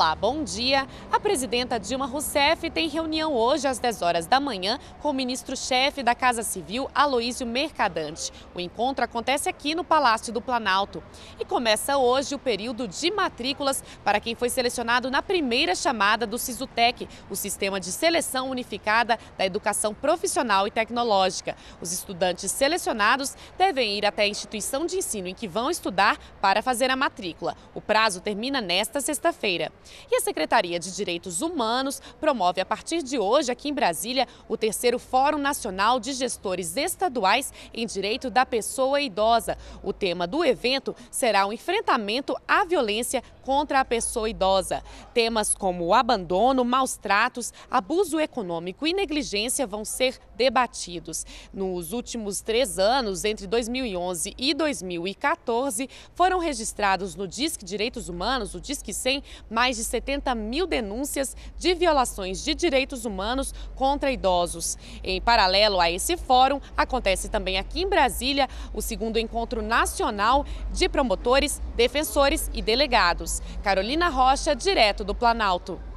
Olá, bom dia. A presidenta Dilma Rousseff tem reunião hoje às 10 horas da manhã com o ministro-chefe da Casa Civil, Aloísio Mercadante. O encontro acontece aqui no Palácio do Planalto. E começa hoje o período de matrículas para quem foi selecionado na primeira chamada do Sisutec, o Sistema de Seleção Unificada da Educação Profissional e Tecnológica. Os estudantes selecionados devem ir até a instituição de ensino em que vão estudar para fazer a matrícula. O prazo termina nesta sexta-feira. E a Secretaria de Direitos Humanos promove a partir de hoje, aqui em Brasília, o terceiro Fórum Nacional de Gestores Estaduais em Direito da Pessoa Idosa. O tema do evento será o enfrentamento à violência contra a pessoa idosa. Temas como o abandono, maus tratos, abuso econômico e negligência vão ser debatidos. Nos últimos 3 anos, entre 2011 e 2014, foram registrados no Disque Direitos Humanos, o Disque 100, mais de 70 mil denúncias de violações de direitos humanos contra idosos. Em paralelo a esse fórum, acontece também aqui em Brasília o segundo Encontro Nacional de Promotores, Defensores e Delegados. Carolina Rocha, direto do Planalto.